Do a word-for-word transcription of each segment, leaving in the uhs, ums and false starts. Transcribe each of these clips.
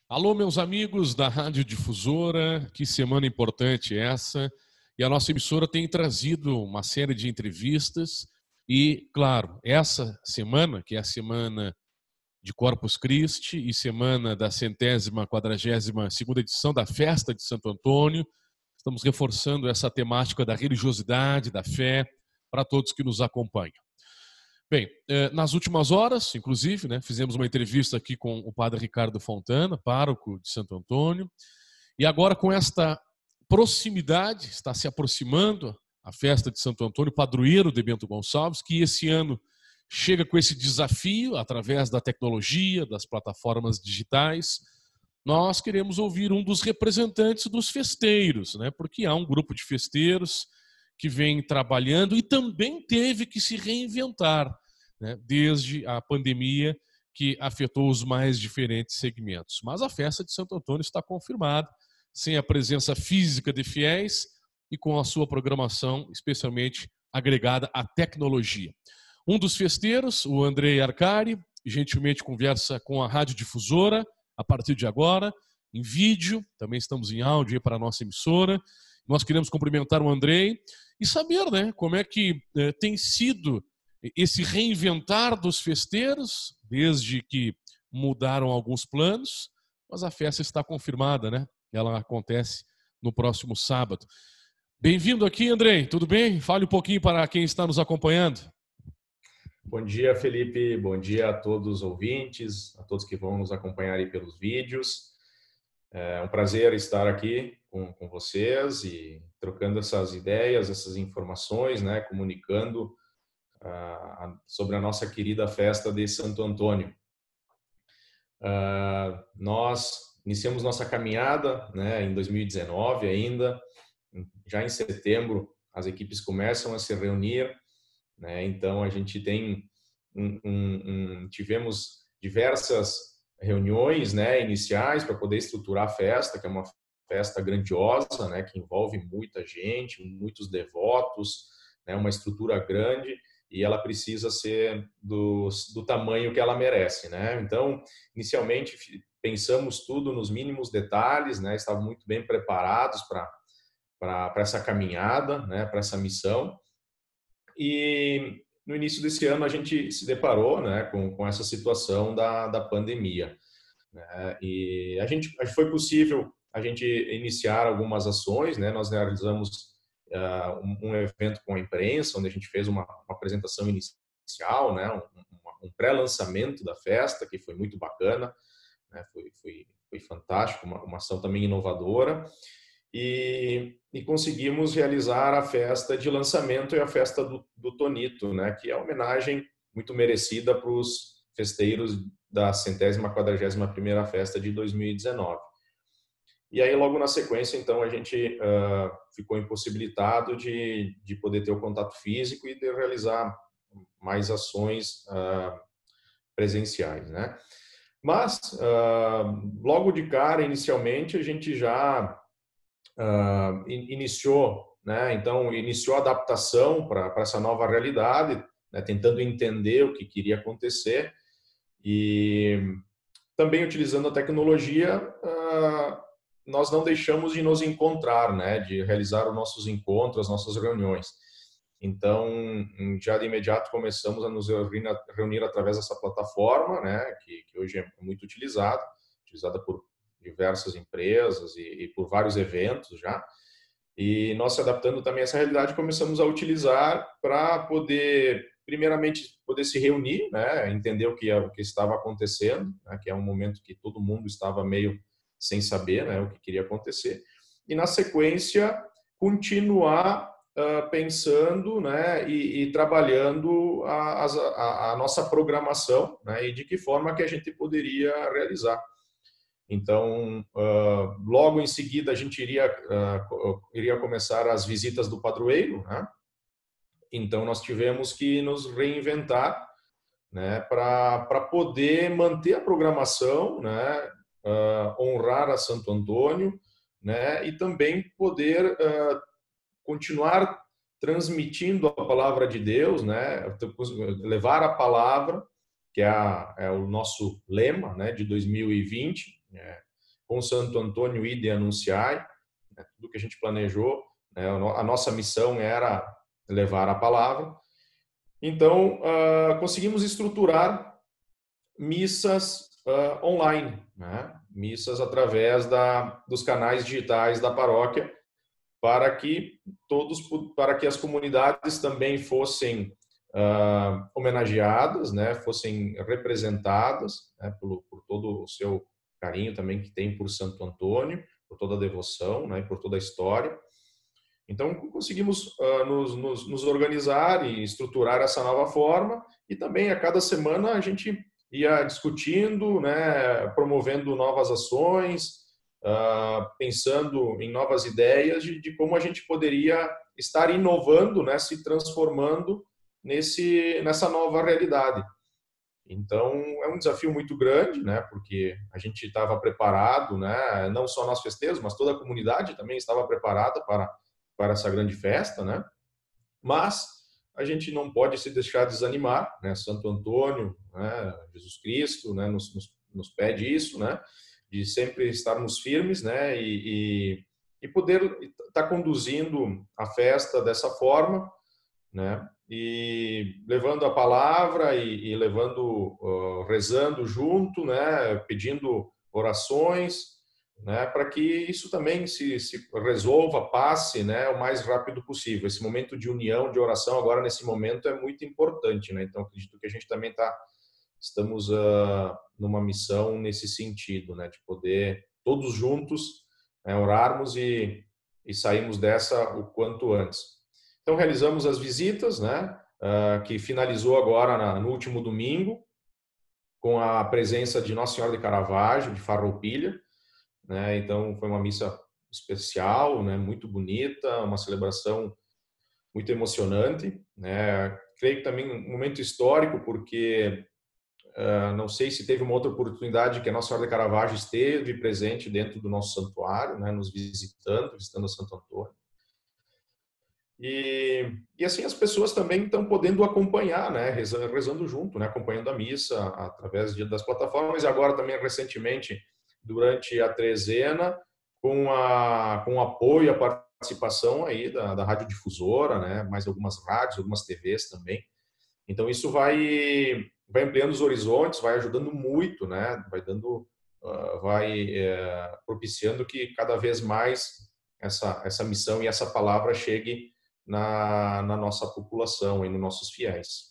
Alô, meus amigos da Rádio Difusora, que semana importante essa. E a nossa emissora tem trazido uma série de entrevistas e, claro, essa semana, que é a semana de Corpus Christi e semana da centésima, quadragésima segunda edição da Festa de Santo Antônio, estamos reforçando essa temática da religiosidade, da fé, para todos que nos acompanham. Bem, nas últimas horas, inclusive, né, fizemos uma entrevista aqui com o padre Ricardo Fontana, pároco de Santo Antônio, e agora com esta proximidade, está se aproximando a festa de Santo Antônio, padroeiro de Bento Gonçalves, que esse ano chega com esse desafio, através da tecnologia, das plataformas digitais. Nós queremos ouvir um dos representantes dos festeiros, né, porque há um grupo de festeiros que vem trabalhando e também teve que se reinventar, né, desde a pandemia que afetou os mais diferentes segmentos. Mas a festa de Santo Antônio está confirmada, sem a presença física de fiéis e com a sua programação especialmente agregada à tecnologia. Um dos festeiros, o Andrei Arcari, gentilmente conversa com a Rádio Difusora a partir de agora, em vídeo, também estamos em áudio para a nossa emissora. Nós queremos cumprimentar o Andrei e saber, né, como é que eh, tem sido esse reinventar dos festeiros, desde que mudaram alguns planos, mas a festa está confirmada, né? Ela acontece no próximo sábado. Bem-vindo aqui, Andrei, tudo bem? Fale um pouquinho para quem está nos acompanhando. Bom dia, Felipe, bom dia a todos os ouvintes, a todos que vão nos acompanhar aí pelos vídeos. É um prazer estar aqui com, com vocês e trocando essas ideias, essas informações, né, comunicando uh, sobre a nossa querida festa de Santo Antônio. Uh, nós iniciamos nossa caminhada, né, em dois mil e dezenove ainda, já em setembro as equipes começam a se reunir, né, então a gente tem um, um, um, tivemos diversas reuniões, né, iniciais para poder estruturar a festa, que é uma festa grandiosa, né, que envolve muita gente, muitos devotos, né, uma estrutura grande e ela precisa ser do, do tamanho que ela merece, né? Então, inicialmente pensamos tudo nos mínimos detalhes, né? Estávamos muito bem preparados para para essa caminhada, né? Para essa missão. E no início desse ano a gente se deparou, né, com, com essa situação da, da pandemia, né? E a gente, a gente foi possível a gente iniciar algumas ações, né? Nós realizamos uh, um, um evento com a imprensa, onde a gente fez uma, uma apresentação inicial, né? um, um pré-lançamento da festa, que foi muito bacana, né? Foi, foi, foi fantástico, uma, uma ação também inovadora. E, e conseguimos realizar a festa de lançamento e a festa do, do Tonito, né, que é uma homenagem muito merecida para os festeiros da centésima quadragésima primeira festa de dois mil e dezenove. E aí logo na sequência, então, a gente uh, ficou impossibilitado de, de poder ter o contato físico e de realizar mais ações uh, presenciais, né? Mas uh, logo de cara, inicialmente, a gente já Uh, iniciou, né? Então iniciou a adaptação para essa nova realidade, né? Tentando entender o que queria acontecer e também utilizando a tecnologia, uh, nós não deixamos de nos encontrar, né? De realizar os nossos encontros, as nossas reuniões. Então já de imediato começamos a nos reunir, reunir através dessa plataforma, né? Que, que hoje é muito utilizada, utilizada por diversas empresas e, e por vários eventos já. E nós, se adaptando também a essa realidade, começamos a utilizar para poder, primeiramente, poder se reunir, né, entender o que, o que estava acontecendo, né, que é um momento que todo mundo estava meio sem saber, né, o que queria acontecer. E, na sequência, continuar uh, pensando, né, e, e trabalhando a, a, a nossa programação, né, e de que forma que a gente poderia realizar. Então, uh, logo em seguida, a gente iria, uh, iria começar as visitas do padroeiro, né? Então, nós tivemos que nos reinventar, né, para poder manter a programação, né, uh, honrar a Santo Antônio, né, e também poder uh, continuar transmitindo a palavra de Deus, né, levar a palavra, que é, a, é o nosso lema, né, de dois mil e vinte, é, com Santo Antônio ide anunciai, né, tudo que a gente planejou, né, a nossa missão era levar a palavra. Então, uh, conseguimos estruturar missas uh, online, né, missas através da, dos canais digitais da paróquia, para que todos, para que as comunidades também fossem uh, homenageadas, né, fossem representadas, né, por, por todo o seu carinho também que tem por Santo Antônio, por toda a devoção, né, por toda a história. Então, conseguimos uh, nos, nos, nos organizar e estruturar essa nova forma, e também a cada semana a gente ia discutindo, né, promovendo novas ações, Uh, pensando em novas ideias de, de como a gente poderia estar inovando, né, se transformando nesse, nessa nova realidade. Então, é um desafio muito grande, né, porque a gente estava preparado, né, não só nós festeiros, mas toda a comunidade também estava preparada para, para essa grande festa, né, mas a gente não pode se deixar desanimar, né, Santo Antônio, né, Jesus Cristo, né, nos, nos, nos pede isso, né, de sempre estarmos firmes, né, e, e, e poder estar conduzindo a festa dessa forma, né, e levando a palavra e, e levando, uh, rezando junto, né, pedindo orações, né, para que isso também se, se resolva, passe, né, o mais rápido possível. Esse momento de união, de oração agora nesse momento é muito importante, né, então acredito que a gente também está estamos uh, numa missão nesse sentido, né, de poder todos juntos, né, orarmos e, e sairmos dessa o quanto antes. Então realizamos as visitas, né, uh, que finalizou agora na, no último domingo, com a presença de Nossa Senhora de Caravaggio, de Farroupilha, né, então foi uma missa especial, né, muito bonita, uma celebração muito emocionante, né, creio que também um momento histórico, porque Uh, não sei se teve uma outra oportunidade que a Nossa Senhora de Caravaggio esteve presente dentro do nosso santuário, né, nos visitando, visitando a Santo Antônio. E, e assim as pessoas também estão podendo acompanhar, né, rezando, rezando junto, né, acompanhando a missa através de, das plataformas, e agora também recentemente, durante a trezena, com, a, com o apoio, a participação aí da, da radiodifusora, né, mais algumas rádios, algumas T Vs também. Então isso vai vai ampliando os horizontes, vai ajudando muito, né? Vai dando, uh, vai é, propiciando que cada vez mais essa essa missão e essa palavra chegue na, na nossa população e nos nossos fiéis.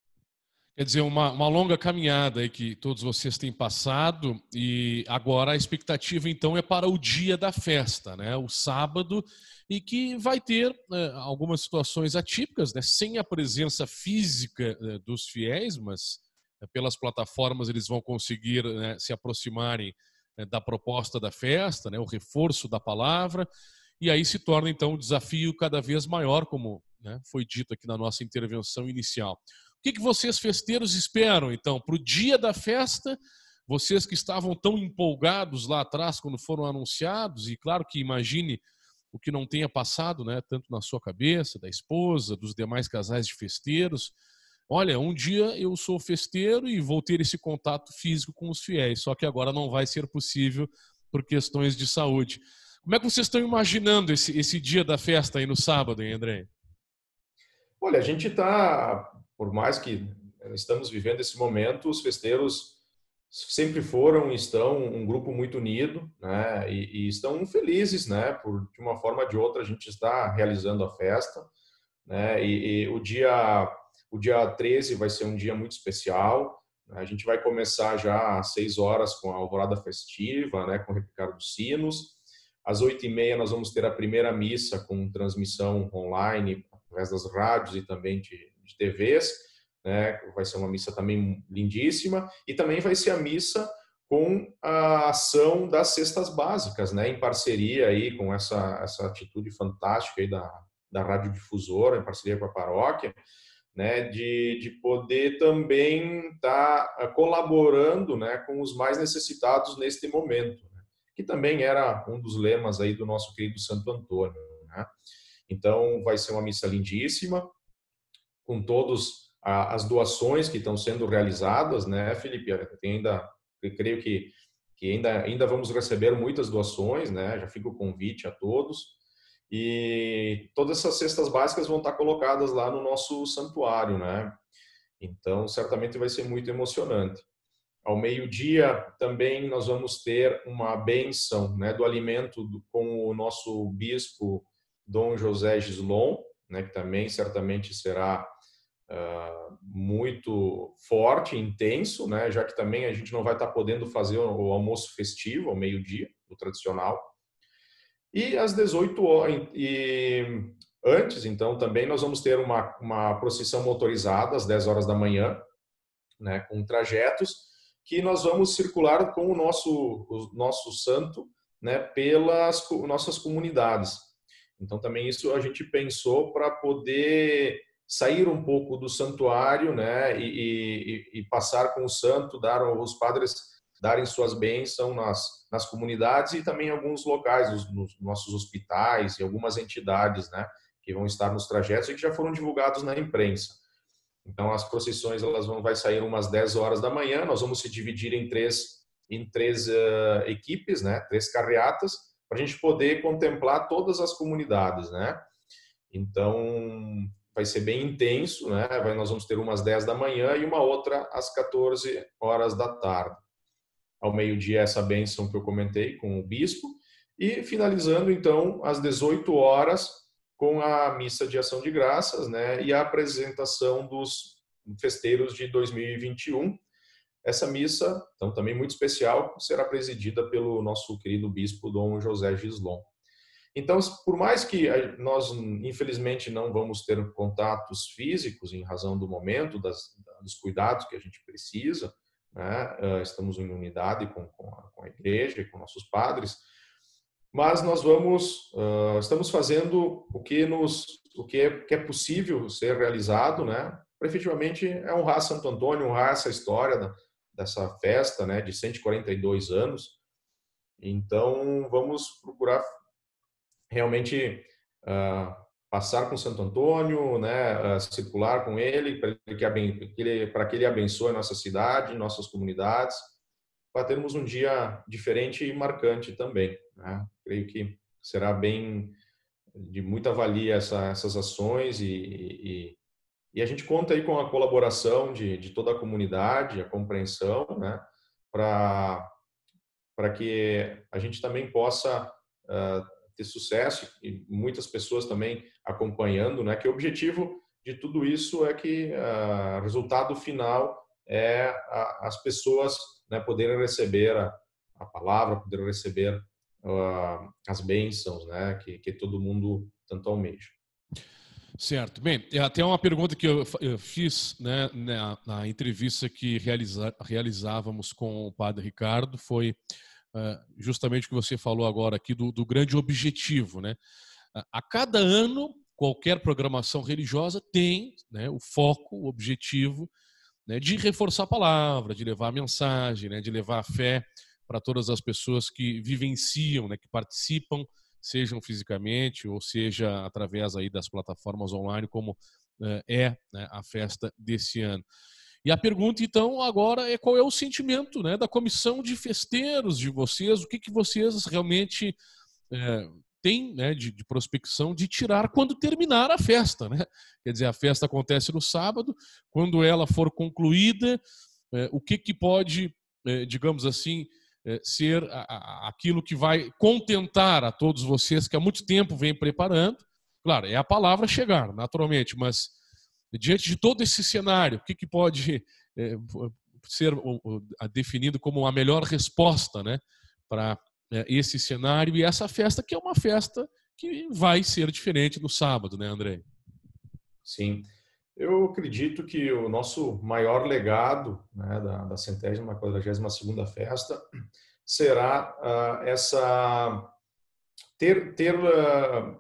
Quer dizer, uma, uma longa caminhada aí que todos vocês têm passado, e agora a expectativa então é para o dia da festa, né? O sábado, e que vai ter é, algumas situações atípicas, né? Sem a presença física é, dos fiéis, mas é, pelas plataformas eles vão conseguir, né, se aproximarem é, da proposta da festa, né? O reforço da palavra, e aí se torna então um desafio cada vez maior, como, né, foi dito aqui na nossa intervenção inicial. O que, que vocês festeiros esperam, então, para o dia da festa? Vocês que estavam tão empolgados lá atrás quando foram anunciados, e claro que imagine o que não tenha passado, né, tanto na sua cabeça, da esposa, dos demais casais de festeiros. Olha, um dia eu sou festeiro e vou ter esse contato físico com os fiéis, só que agora não vai ser possível por questões de saúde. Como é que vocês estão imaginando esse, esse dia da festa aí no sábado, hein, André? Olha, a gente está, por mais que estamos vivendo esse momento, os festeiros sempre foram e estão um grupo muito unido, né? E, e estão felizes, né? Por de uma forma ou de outra a gente está realizando a festa, né? E, e o dia o dia treze vai ser um dia muito especial. A gente vai começar já às seis horas com a alvorada festiva, né? Com o repicar dos sinos. Às oito e meia nós vamos ter a primeira missa com transmissão online através das rádios e também de, de T Vs, né? Vai ser uma missa também lindíssima, e também vai ser a missa com a ação das cestas básicas, né? Em parceria aí com essa essa atitude fantástica aí da da radiodifusora, em parceria com a paróquia, né? De de poder também estar tá colaborando, né? Com os mais necessitados neste momento, né? Que também era um dos lemas aí do nosso querido Santo Antônio, né? Então vai ser uma missa lindíssima, com todos as doações que estão sendo realizadas, né, Felipe? Tem ainda, eu creio que que ainda, ainda vamos receber muitas doações, né? Já fica o convite a todos. E todas essas cestas básicas vão estar colocadas lá no nosso santuário, né? Então, certamente vai ser muito emocionante. Ao meio-dia, também nós vamos ter uma bênção, né, do alimento do, com o nosso bispo Dom José Gislon, né, que também certamente será uh, muito forte, intenso, né, já que também a gente não vai estar podendo fazer o almoço festivo ao meio-dia, o tradicional. E às dezoito horas, e antes, então, também nós vamos ter uma, uma procissão motorizada às dez horas da manhã, né, com trajetos, que nós vamos circular com o nosso, o nosso santo, né, pelas nossas comunidades. Então, também isso a gente pensou para poder sair um pouco do santuário, né, e, e, e passar com o santo, dar os padres darem suas bênçãos nas, nas comunidades e também em alguns locais, nos, nos nossos hospitais e algumas entidades, né, que vão estar nos trajetos e que já foram divulgados na imprensa. Então, as procissões elas vão vai sair umas dez horas da manhã. Nós vamos se dividir em três em três uh, equipes, né? Três carreatas, para a gente poder contemplar todas as comunidades, né? Então, vai ser bem intenso, né? Vai, nós vamos ter umas dez da manhã e uma outra às quatorze horas da tarde. Ao meio-dia, essa bênção que eu comentei com o bispo. E finalizando, então, às dezoito horas, com a missa de ação de graças, né, e a apresentação dos festeiros de dois mil e vinte e um. Essa missa, então também muito especial, será presidida pelo nosso querido bispo Dom José Gislon. Então, por mais que nós, infelizmente, não vamos ter contatos físicos em razão do momento, das, dos cuidados que a gente precisa, né, estamos em unidade com, com, a, com a igreja e com nossos padres, mas nós vamos, uh, estamos fazendo o que nos, o que é, que é possível ser realizado, né? Para efetivamente é honrar Santo Antônio, honrar essa história da, dessa festa, né? De cento e quarenta e dois anos. Então vamos procurar realmente uh, passar com Santo Antônio, né? Uh, circular com ele para que, ele, para que ele abençoe a nossa cidade, nossas comunidades, para termos um dia diferente e marcante também, né? Creio que será bem de muita valia essa, essas ações e, e, e a gente conta aí com a colaboração de, de toda a comunidade, a compreensão, né? Para para que a gente também possa uh, ter sucesso e muitas pessoas também acompanhando, né? Que o objetivo de tudo isso é que o uh, resultado final é a, as pessoas, né, poderem receber a, a palavra, poderem receber uh, as bênçãos, né, que, que todo mundo tanto almeja. Certo. Bem, até uma pergunta que eu, eu fiz, né, na, na entrevista que realiza, realizávamos com o Padre Ricardo foi uh, justamente o que você falou agora aqui do, do grande objetivo, né? A cada ano, qualquer programação religiosa tem, né, o foco, o objetivo, né, de reforçar a palavra, de levar a mensagem, né, de levar a fé para todas as pessoas que vivenciam, né, que participam, sejam fisicamente ou seja através aí das plataformas online, como eh, é, né, a festa desse ano. E a pergunta, então, agora é qual é o sentimento, né, da comissão de festeiros de vocês, o que, que vocês realmente eh, têm, né, de, de prospecção de tirar quando terminar a festa, né? Quer dizer, a festa acontece no sábado, quando ela for concluída, eh, o que, que pode, eh, digamos assim, eh, ser a, a, aquilo que vai contentar a todos vocês que há muito tempo vem preparando. Claro, é a palavra chegar, naturalmente, mas diante de todo esse cenário, o que, que pode eh, ser o, o, definido como a melhor resposta, né, para esse cenário e essa festa, que é uma festa que vai ser diferente no sábado, né, André? Sim. Eu acredito que o nosso maior legado, né, da, da centésima, quadragésima segunda festa será uh, essa ter, ter uh,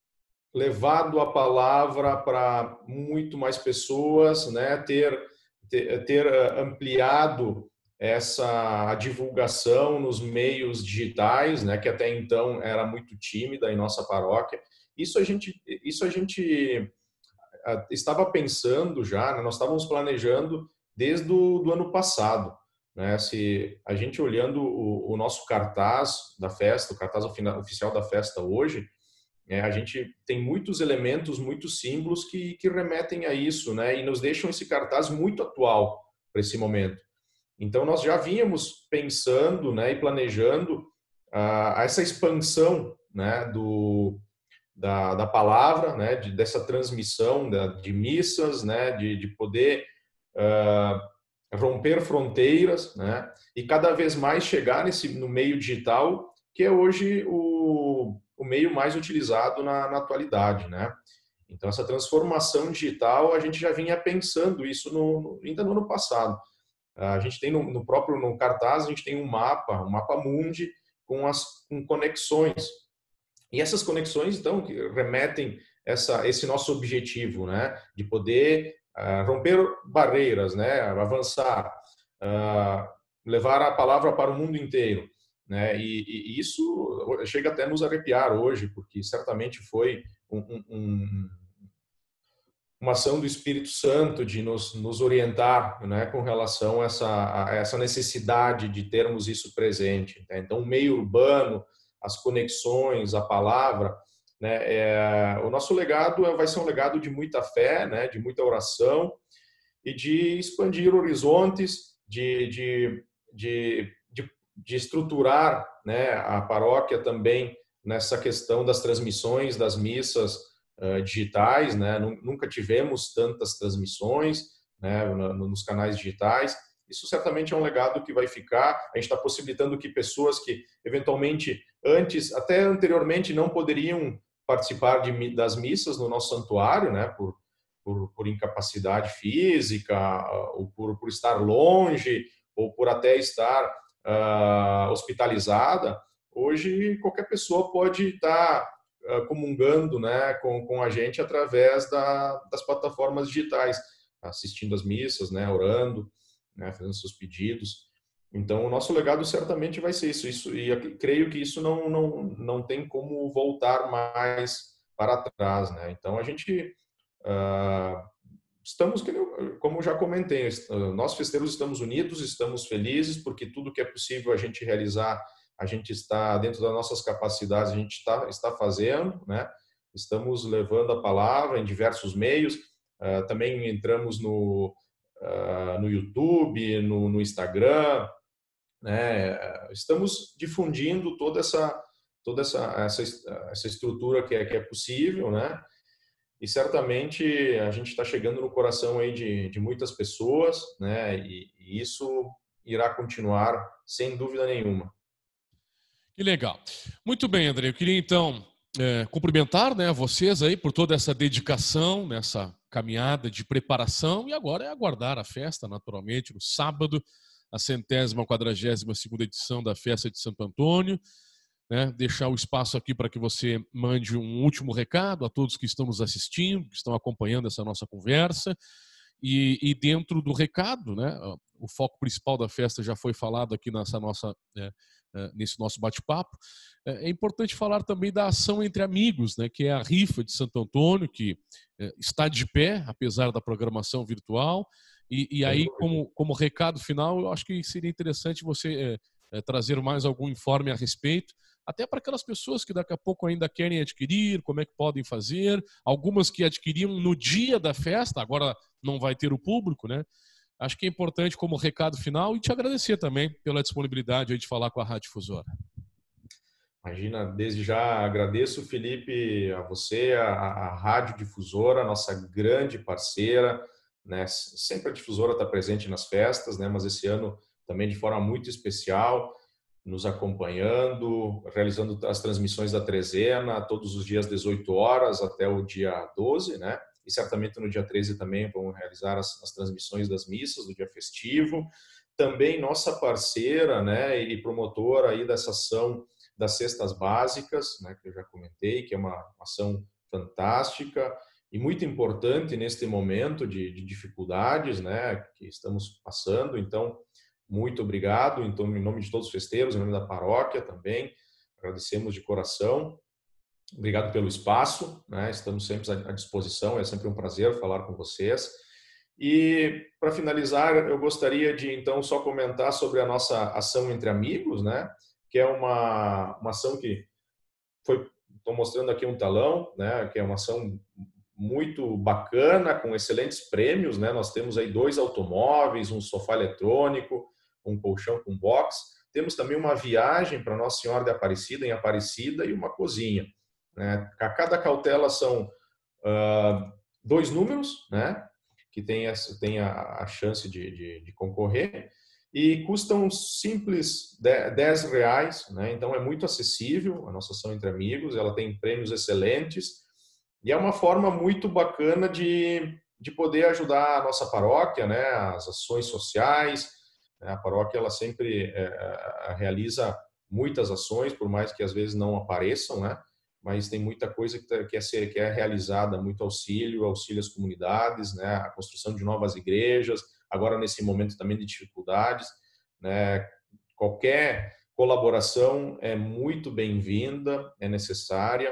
levado a palavra para muito mais pessoas, né, ter, ter, ter uh, ampliado essa divulgação nos meios digitais, né, que até então era muito tímida em nossa paróquia. Isso a gente, isso a gente estava pensando já, né, nós estávamos planejando desde o do ano passado, né? Se a gente olhando o, o nosso cartaz da festa, o cartaz oficial da festa hoje, é, a gente tem muitos elementos, muitos símbolos que, que remetem a isso, né? E nos deixam esse cartaz muito atual para esse momento. Então, nós já vínhamos pensando, né, e planejando ah, essa expansão, né, do, da, da palavra, né, de, dessa transmissão da, de missas, né, de, de poder ah, romper fronteiras, né, e cada vez mais chegar nesse, no meio digital, que é hoje o, o meio mais utilizado na, na atualidade, né. Então, essa transformação digital, a gente já vinha pensando isso no, no, ainda no ano passado. A gente tem no, no próprio no cartaz, a gente tem um mapa, um mapa mundi com as com conexões. E essas conexões, então, remetem essa esse nosso objetivo, né, de poder uh, romper barreiras, né, avançar, uh, levar a palavra para o mundo inteiro, né? E, e isso chega até a nos arrepiar hoje, porque certamente foi um, um, um uma ação do Espírito Santo de nos, nos orientar, né, com relação a essa, a essa necessidade de termos isso presente. Né? Então, o meio urbano, as conexões, a palavra, né, é, o nosso legado vai ser um legado de muita fé, né, de muita oração e de expandir horizontes, de, de, de, de, de estruturar, né, a paróquia também nessa questão das transmissões das missas Uh, digitais, né? Nunca tivemos tantas transmissões, né, nos canais digitais. Isso certamente é um legado que vai ficar. A gente está possibilitando que pessoas que eventualmente antes, até anteriormente, não poderiam participar de, das missas no nosso santuário, né, por, por, por incapacidade física, ou por, por estar longe, ou por até estar uh, hospitalizada. Hoje, qualquer pessoa pode estar comungando, né, com, com a gente através da, das plataformas digitais, assistindo as missas, né, orando, né, fazendo seus pedidos. Então, o nosso legado certamente vai ser isso. isso e eu creio que isso não, não, não tem como voltar mais para trás, né? Então, a gente uh, estamos, como já comentei, nós festeiros estamos unidos, estamos felizes, porque tudo que é possível a gente realizar, a gente está dentro das nossas capacidades, a gente está, está fazendo, né? Estamos levando a palavra em diversos meios, uh, também entramos no, uh, no YouTube, no, no Instagram, né? Estamos difundindo toda essa toda essa essa, essa estrutura que é, que é possível, né? E certamente a gente está chegando no coração aí de, de muitas pessoas, né? E, e isso irá continuar sem dúvida nenhuma. Que legal. Muito bem, André. Eu queria então é, cumprimentar, né, vocês aí por toda essa dedicação nessa caminhada de preparação e agora é aguardar a festa, naturalmente, no sábado, a centésima quadragésima segunda edição da Festa de Santo Antônio. Né, deixar o espaço aqui para que você mande um último recado a todos que estão nos assistindo, que estão acompanhando essa nossa conversa. E, e dentro do recado, né, o foco principal da festa já foi falado aqui nessa nossa, né, nesse nosso bate-papo. É importante falar também da ação entre amigos, né, que é a rifa de Santo Antônio, que está de pé, apesar da programação virtual. E, e aí, como, como recado final, eu acho que seria interessante você é, é, trazer mais algum informe a respeito, até para aquelas pessoas que daqui a pouco ainda querem adquirir, como é que podem fazer, algumas que adquiriam no dia da festa, agora não vai ter o público, né? Acho que é importante como recado final e te agradecer também pela disponibilidade aí de falar com a Rádio Difusora. Imagina, desde já agradeço, Felipe, a você, a, a Rádio Difusora, nossa grande parceira, né? Sempre a Difusora está presente nas festas, né? Mas esse ano também de forma muito especial, nos acompanhando, realizando as transmissões da trezena, todos os dias dezoito horas até o dia doze, né? E certamente no dia treze também vamos realizar as, as transmissões das missas do dia festivo. Também nossa parceira, né, e promotora aí dessa ação das cestas básicas, né, que eu já comentei, que é uma ação fantástica e muito importante neste momento de, de dificuldades, né, que estamos passando. Então, muito obrigado, então, em nome de todos os festeiros, em nome da paróquia também, agradecemos de coração. Obrigado pelo espaço, né? Estamos sempre à disposição, é sempre um prazer falar com vocês. E, para finalizar, eu gostaria de, então, só comentar sobre a nossa ação Entre Amigos, né? Que é uma, uma ação que foi... Estou mostrando aqui um talão, né? Que é uma ação muito bacana, com excelentes prêmios, né? Nós temos aí dois automóveis, um sofá eletrônico, um colchão com box. Temos também uma viagem para Nossa Senhora de Aparecida, em Aparecida, e uma cozinha, né? A cada cautela são uh, dois números, né? Que tem, essa, tem a, a chance de, de, de concorrer, e custam simples dez reais, né? Então é muito acessível a nossa ação Entre Amigos, ela tem prêmios excelentes, e é uma forma muito bacana de, de poder ajudar a nossa paróquia, né? As ações sociais. A paróquia ela sempre é, realiza muitas ações, por mais que às vezes não apareçam, né? Mas tem muita coisa que é, ser, que é realizada, muito auxílio, auxílio às comunidades, né? A construção de novas igrejas, agora nesse momento também de dificuldades, né? Qualquer colaboração é muito bem-vinda, é necessária,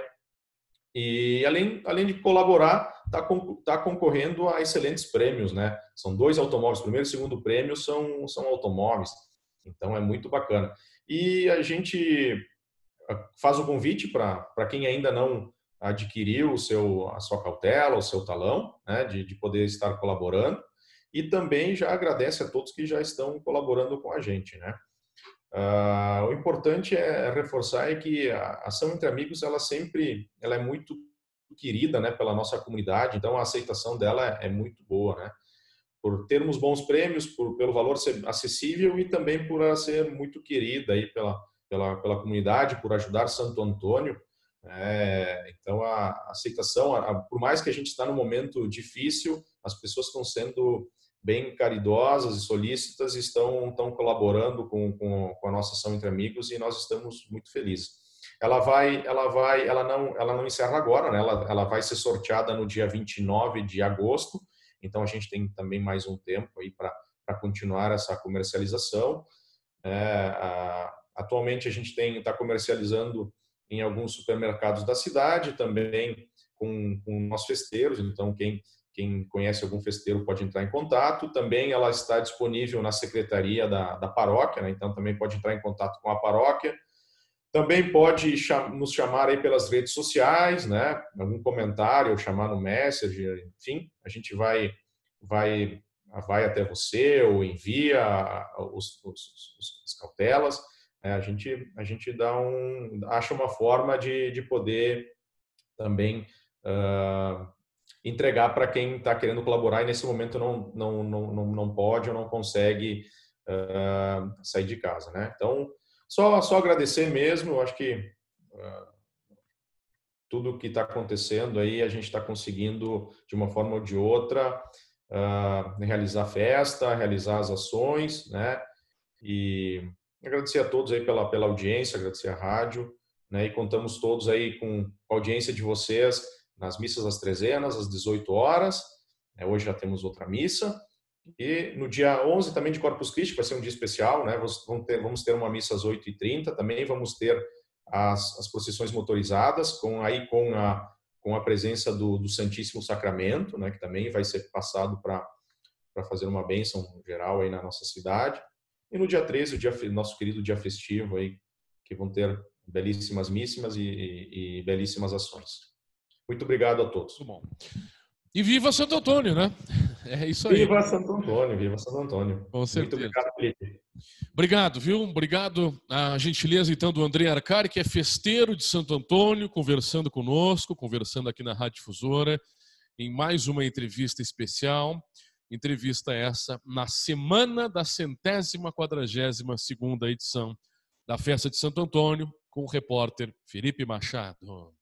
e além, além de colaborar, está tá concorrendo a excelentes prêmios, né? São dois automóveis, primeiro e segundo prêmio são, são automóveis, então é muito bacana. E a gente faz o convite para quem ainda não adquiriu o seu, a sua cautela, o seu talão, né, de, de poder estar colaborando, e também já agradece a todos que já estão colaborando com a gente, né? Uh, o importante é reforçar é que a ação Entre Amigos ela sempre ela é muito querida, né, pela nossa comunidade, então a aceitação dela é muito boa, né? Por termos bons prêmios, por, pelo valor ser acessível e também por ela ser muito querida aí pela Pela, pela comunidade, por ajudar Santo Antônio. É, então, a aceitação, a, por mais que a gente está num momento difícil, as pessoas estão sendo bem caridosas e solícitas, estão, estão colaborando com, com, com a nossa ação Entre Amigos, e nós estamos muito felizes. Ela vai, ela vai, ela não, ela não encerra agora, né? Ela, ela vai ser sorteada no dia vinte e nove de agosto, então a gente tem também mais um tempo aí para para continuar essa comercialização. É, a, Atualmente a gente tem está comercializando em alguns supermercados da cidade, também com, com nós festeiros, então quem, quem conhece algum festeiro pode entrar em contato. Também ela está disponível na secretaria da, da paróquia, né? Então também pode entrar em contato com a paróquia. Também pode cham, nos chamar aí pelas redes sociais, né? Algum comentário, ou chamar no Messenger, enfim, a gente vai, vai, vai até você ou envia os, os, os, as cautelas. É, a gente a gente dá um acha uma forma de, de poder também uh, entregar para quem está querendo colaborar e nesse momento não não não não pode ou não consegue uh, sair de casa, né? Então só só agradecer mesmo. Eu acho que uh, tudo que está acontecendo aí a gente está conseguindo de uma forma ou de outra uh, realizar a festa, realizar as ações, né? E agradecer a todos aí pela, pela audiência, agradecer a rádio, né? E contamos todos aí com a audiência de vocês nas missas das trezenas, às dezoito horas. Né? Hoje já temos outra missa. E no dia onze também de Corpus Christi, vai ser um dia especial, né? Vamos ter, vamos ter uma missa às oito e trinta. Também vamos ter as, as procissões motorizadas, com, aí com a, com a presença do, do Santíssimo Sacramento, né? Que também vai ser passado para fazer uma bênção geral aí na nossa cidade. E no dia treze, o dia, nosso querido dia festivo, aí, que vão ter belíssimas missas e, e, e belíssimas ações. Muito obrigado a todos. Muito bom. E viva Santo Antônio, né? É isso aí. Viva Santo Antônio, viva Santo Antônio. Com certeza. Muito obrigado, Felipe. Obrigado, viu? Obrigado a gentileza, então, do André Arcari, que é festeiro de Santo Antônio, conversando conosco, conversando aqui na Rádio Difusora, em mais uma entrevista especial. Entrevista essa na semana da centésima quadragésima segunda edição da Festa de Santo Antônio, com o repórter Felipe Machado.